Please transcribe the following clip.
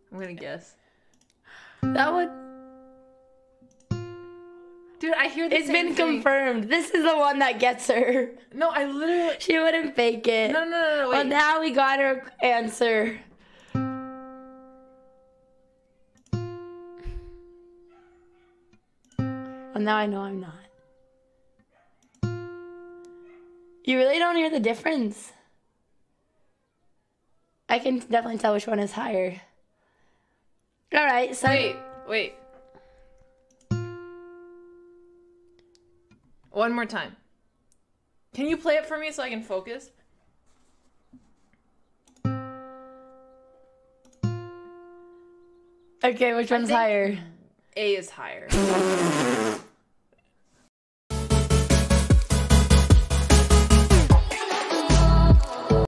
I'm gonna guess. That one. Dude, I hear this. It's been confirmed. This is the one that gets her. No, I literally. She wouldn't fake it. No, wait. Well, now we got her answer. Well, now I know I'm not. You really don't hear the difference. I can definitely tell which one is higher. All right, so... Wait. One more time. Can you play it for me so I can focus? Okay, which one's higher? A is higher.